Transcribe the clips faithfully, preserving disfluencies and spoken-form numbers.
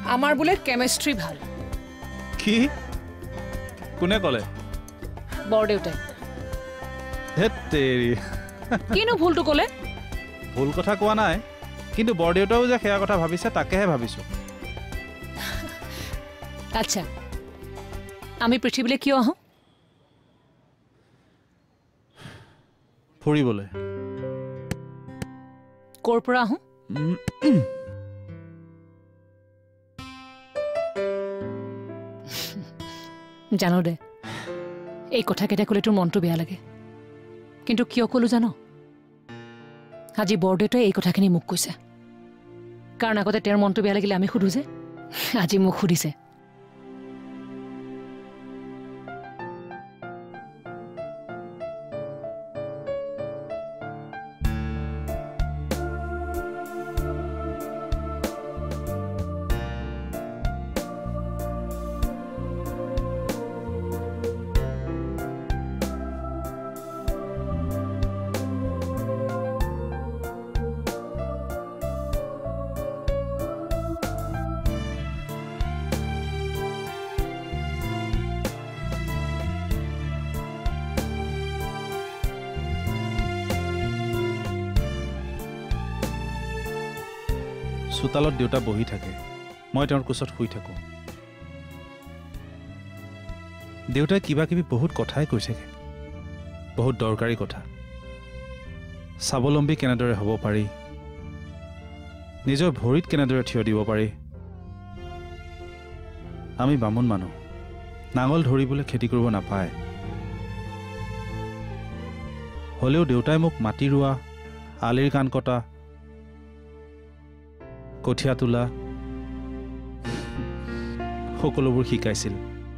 আমাৰ বোলে কেমিষ্ট্ৰি ভাল কি কোনে ক'লে বৰদেউতাই হেতেৰি কিনো ভুলটো ক'লে ভুল কথা কোৱা নাই কিন্তু বৰদেউতাও যে সেয়া কথা ভাবিছে তাকেহে ভাবিছো আচ্ছা আমি পৃথিৱীলৈ কিয় আহোঁ ফুৰিবলৈ ক'ৰ পৰা আহোঁ জানো দে এই কথাকেইটা ক'লে তোৰ মনটো বেয়া লাগে কিন্তু কিয় ক'লো জানো আজি বৰদেউতাই এই কথাখিনি মোক কৈছে কাৰণ আগতে তেওঁৰ মনটো বেয়া লাগিলে আমি সুধো যে আজি মোক সুধিছে চোতালত দেউতা বহি থাকে মই তেওঁৰ কোচত শুই থাকোঁ দেউতাই কিবা কিবি বহুত কথাই কৈ থাকে বহুত দৰকাৰী কথা স্বাৱলম্বী কেনেদৰে হ'ব পাৰি নিজৰ ভৰিত কেনেদৰে থিয় দিব পাৰি আমি বামুণ মানুহ নাঙল ধৰিবলৈ খেতি কৰিব নাপায় হ'লেও দেউতাই মোক মাটি ৰোৱা আলিৰ কাণ কটা কঠীয়া তোলা সকলোবোৰ শিকাইছিল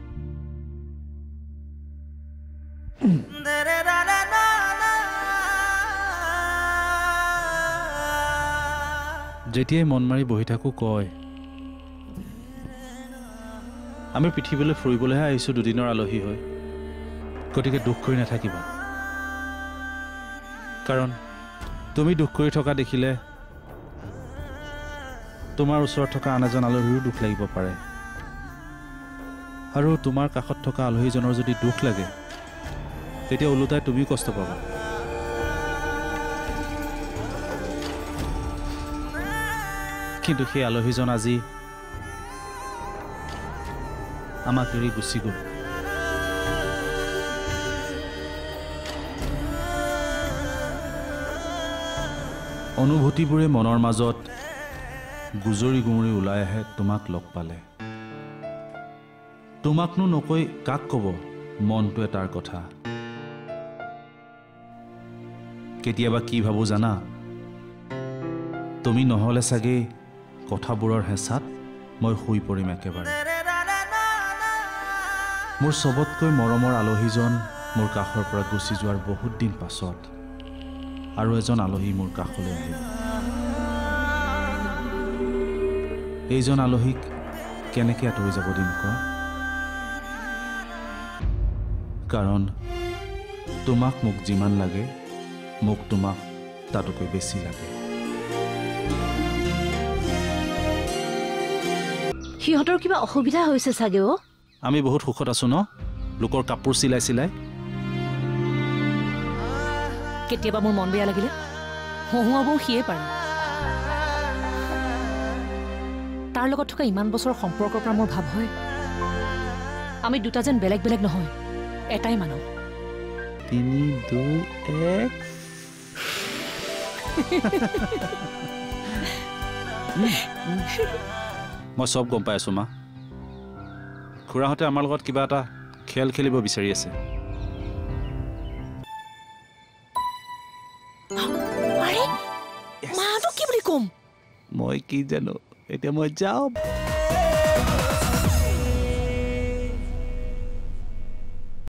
যেতিয়াই মন মাৰি বহি থাকোঁ কয় আমি পৃথিৱীলৈ ফুৰিবলৈহে আহিছোঁ দুদিনৰ আলহী হৈ গতিকে দুখ কৰি নাথাকিবা কাৰণ তুমি দুখ কৰি থকা দেখিলে তোমাৰ ওচৰত থকা আন এজন আলহীৰো দুখ লাগিব পাৰে আৰু তোমাৰ কাষত থকা আলহীজনৰ যদি দুখ লাগে তেতিয়া ওলোটাই তুমিও কষ্ট পাবা কিন্তু সেই আলহীজন আজি আমাক এৰি গুচি গ'ল অনুভূতিবোৰে মনৰ মাজত গুজৰি গুমৰি ওলাই আহে তোমাক লগ পালে তোমাকনো নকৈ কাক ক'ব মনটোৱে তাৰ কথা কেতিয়াবা কি ভাবো জানা তুমি নহ'লে চাগে কথাবোৰৰ হেঁচাত মই শুই পৰিম একেবাৰে মোৰ চবতকৈ মৰমৰ আলহীজন মোৰ কাষৰ পৰা গুচি যোৱাৰ বহুত দিন পাছত আৰু এজন আলহী মোৰ কাষলৈ আহিল এইজন আলহীক কেনেকৈ আঁতৰি যাব দিম কোৱা কাৰণ তোমাক মোক যিমান লাগে মোক তোমাক তাতকৈ বেছি লাগে সিহঁতৰ কিবা অসুবিধা হৈছে চাগে অ আমি বহুত সুখত আছো ন লোকৰ কাপোৰ চিলাই চিলাই কেতিয়াবা মোৰ মন বেয়া লাগিলে হহুৱাবও সিয়ে পাৰে তাৰ লগত থকা ইমান বছৰৰ সম্পৰ্কৰ পৰা মোৰ ভাৱ হয় আমি দুটা যেন বেলেগ বেলেগ নহয় এটাই মানুহ তিনি দুই এক মই চব গম পাই আছো মা খুৰাহঁতে আমাৰ লগত কিবা এটা খেল খেলিব বিচাৰি আছে মাটো কি বুলি কম মই কি জানো এতিয়া মই যাওঁ